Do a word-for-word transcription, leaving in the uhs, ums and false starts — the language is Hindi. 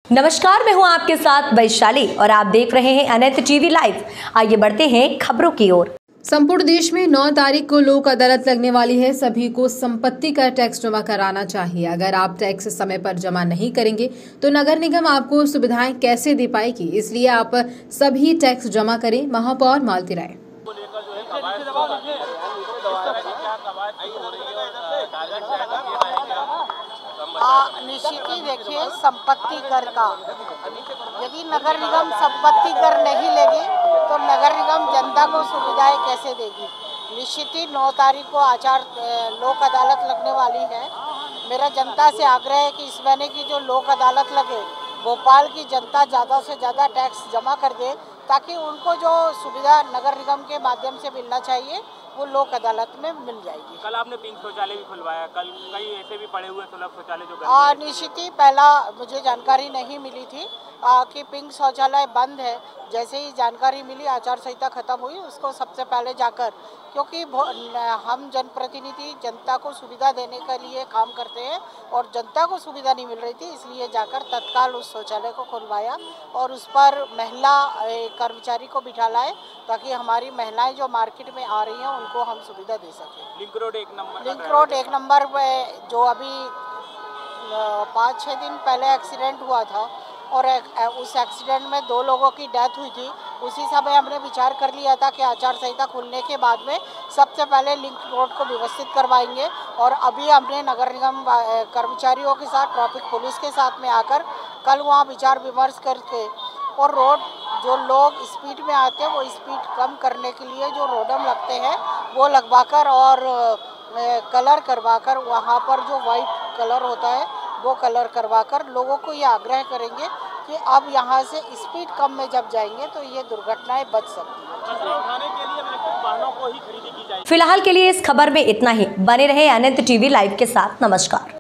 नमस्कार, मैं हूं आपके साथ वैशाली और आप देख रहे हैं अनंत टीवी लाइव। आइए बढ़ते हैं खबरों की ओर। संपूर्ण देश में नौ तारीख को लोक अदालत लगने वाली है। सभी को संपत्ति का टैक्स जमा कराना चाहिए। अगर आप टैक्स समय पर जमा नहीं करेंगे तो नगर निगम आपको सुविधाएं कैसे दे पाएगी, इसलिए आप सभी टैक्स जमा करें। महापौर मालती राय। निश्चित ही देखिए, संपत्ति कर का यदि नगर निगम संपत्ति कर नहीं लेगी तो नगर निगम जनता को सुविधाएं कैसे देगी। निश्चित ही नौ तारीख को आचार लोक अदालत लगने वाली है। मेरा जनता से आग्रह है कि इस महीने की जो लोक अदालत लगे, भोपाल की जनता ज़्यादा से ज़्यादा टैक्स जमा कर दे ताकि उनको जो सुविधा नगर निगम के माध्यम से मिलना चाहिए वो लोक अदालत में मिल जाएगी। कल आपने पिंक शौचालय भी खुलवाया, कल कई ऐसे भी पड़े हुए सुलभ शौचालय जो निश्चित ही पहला मुझे जानकारी नहीं मिली थी आ, कि पिंक शौचालय बंद है। जैसे ही जानकारी मिली, आचार संहिता खत्म हुई, उसको सबसे पहले जाकर, क्योंकि हम जनप्रतिनिधि जनता को सुविधा देने के लिए काम करते हैं और जनता को सुविधा नहीं मिल रही थी, इसलिए जाकर तत्काल उस शौचालय को खुलवाया और उस पर महिला कर्मचारी को बिठा लाए ताकि हमारी महिलाएं जो मार्केट में आ रही हैं उनको हम सुविधा दे सकें। लिंक रोड एक नंबर लिंक रोड एक नंबर पे जो अभी पाँच छः दिन पहले एक्सीडेंट हुआ था और उस एक्सीडेंट में दो लोगों की डेथ हुई थी, उसी समय हमने विचार कर लिया था कि आचार संहिता खुलने के बाद में सबसे पहले लिंक रोड को व्यवस्थित करवाएंगे। और अभी हमने नगर निगम कर्मचारियों के साथ, ट्रैफिक पुलिस के साथ में आकर कल वहाँ विचार विमर्श करके और रोड जो लोग स्पीड में आते हैं वो स्पीड कम करने के लिए जो रोडम लगते हैं वो लगवाकर और कलर करवाकर, वहाँ पर जो वाइट कलर होता है वो कलर करवाकर लोगों को ये आग्रह करेंगे कि अब यहाँ से स्पीड कम में जब जाएंगे तो ये दुर्घटनाएं बच सकती हैं। कचरा उठाने के लिए इलेक्ट्रिक वाहनों को ही खरीदी की जाएगी। फिलहाल के लिए इस खबर में इतना ही। बने रहे अनंत टीवी लाइव के साथ। नमस्कार।